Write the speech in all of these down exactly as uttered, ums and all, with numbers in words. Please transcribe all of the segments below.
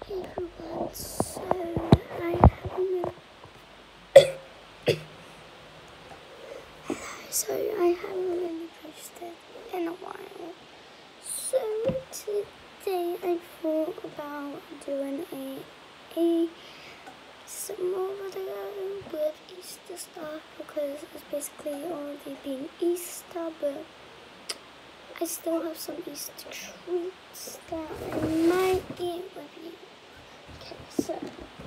everyone, so I haven't really so I haven't really posted in a while. So today I thought about doing a a small video with Easter stuff because it's basically already been Easter, but I still have some Easter treats that I might eat with you. Okay, so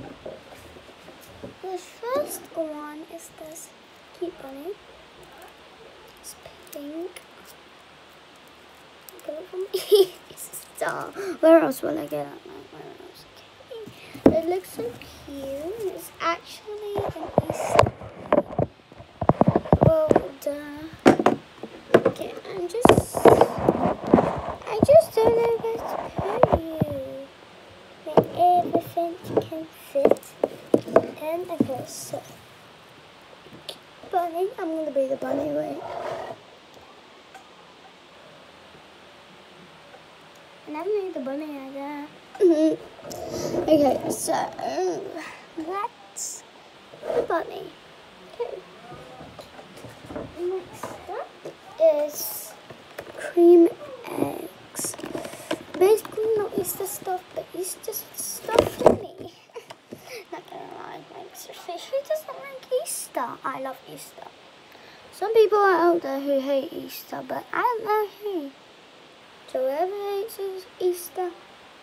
the first one is this cute bunny. It's pink. I got it from Easter. Where else will I get it? Where else? Okay. It looks so cute. It's actually an Easter. Well, duh. Okay, I'm just. I just don't know where to put you. Where everything can fit. And okay, so. Bunny, I'm gonna be the bunny, wait. I never made the bunny either. Okay, so that's the bunny. Okay. Next up is cream eggs. Basically not Easter stuff, but Easter stuff for me. Not gonna lie, like seriously, who doesn't like Easter? I love Easter. Some people are out there who hate Easter, but I don't know who. So whoever hates Easter.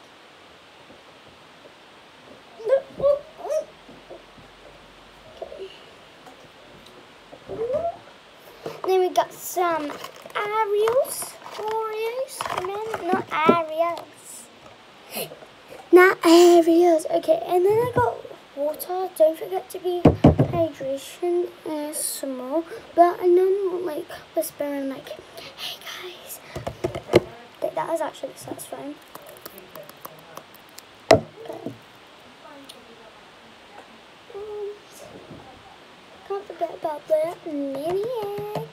Okay. Then we got some Ariels, Oreos, I mean, not Ariels. Not Ariels. Okay, and then I got water. Don't forget to be hydration is small, but and then like whispering like, hey guys. Okay, that was actually satisfying. Okay. Um, can't forget about the mini egg.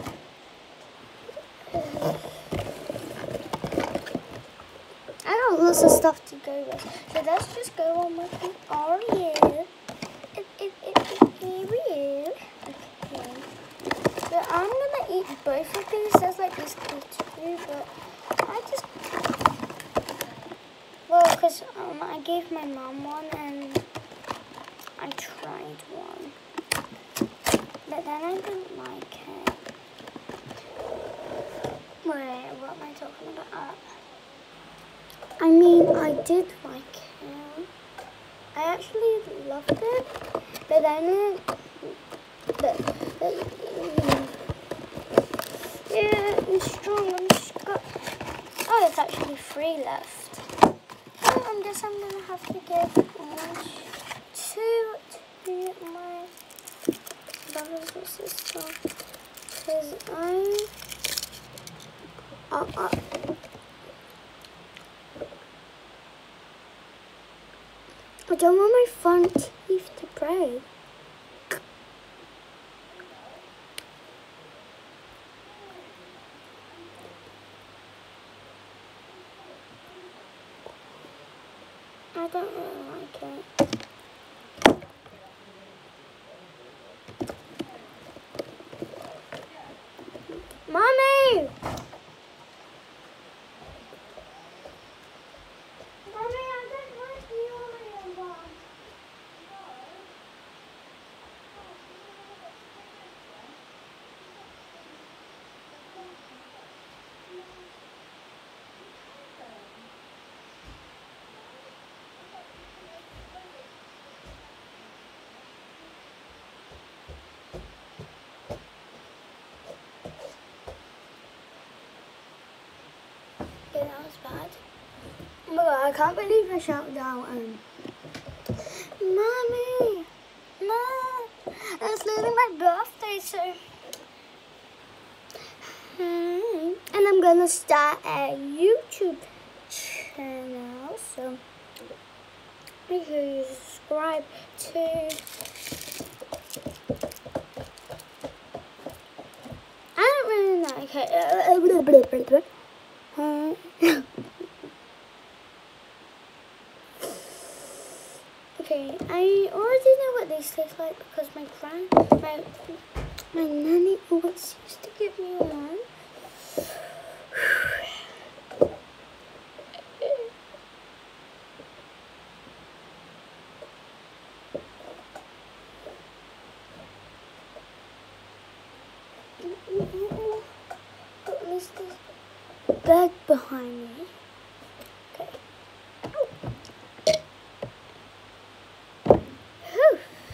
Okay. Uh, I got lots of stuff to go with, so let's just go on with the Oreo. It, it, it, it, Oreo. Okay. But I'm gonna eat both of these. There's like these two, but I just well, cause um, I gave my mom one and I tried one, but then I didn't like it. Wait, what am I talking about? I mean, I did like it. I actually loved it, but then, but, but yeah, I'm strong. I'm just got. Oh, it's actually three left. So I guess I'm gonna have to give one, two to my brothers and sister, cause I. Uh, uh, I don't want my front teeth to break. I don't really like it. Mommy! Okay, that was bad. Oh my god, I can't believe I shouted out um Mommy! Mom! It's literally my birthday, so hmm. And I'm gonna start a YouTube channel, so make sure you subscribe to I don't really know, okay. Uh, Okay, I already know what these taste like because my grand, my, my nanny always used to give me one. At least there's a bed behind me. Okay. Whew.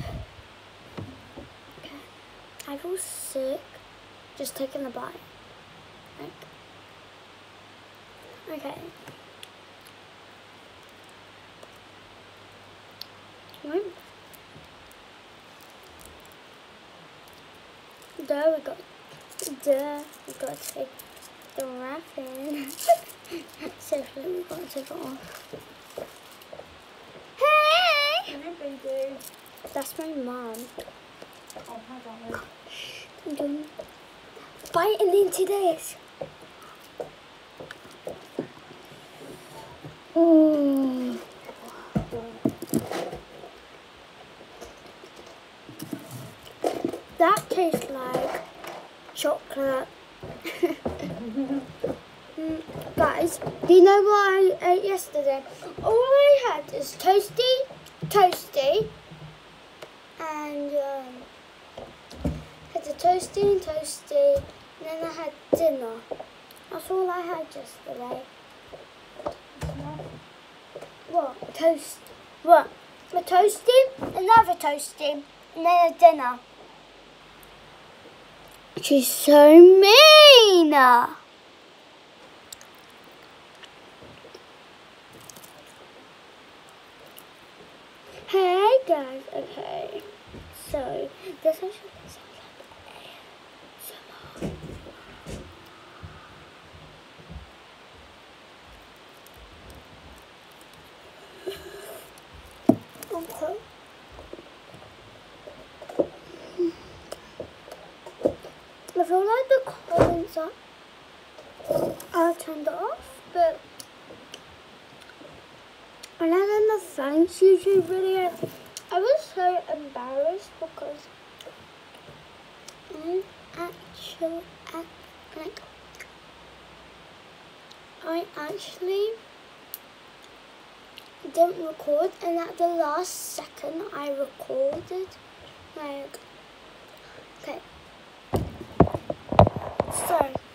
Okay. I feel sick just taking a bite. Like, okay. Right. There we go. There we gotta take the wrapping. Seriously, we gotta take it off. Hey! Baby. That's my mom. Oh, hi, darling. I'm doing biting into this. Mm. That tastes like chocolate. mm, guys, do you know what I ate yesterday? All I had is toasty, toasty, and um, had the toasty and toasty, and then I had dinner. That's all I had yesterday. What? Toast. What? A toasty, another toasty, and then a dinner. She's so mean. Hey guys, okay. So this actually sounds like A S M R. Okay. I feel like the comments are, are turned off, but when I did the thanks YouTube video, I was so embarrassed because I actually, like, I actually didn't record, and at the last second I recorded, like, okay. So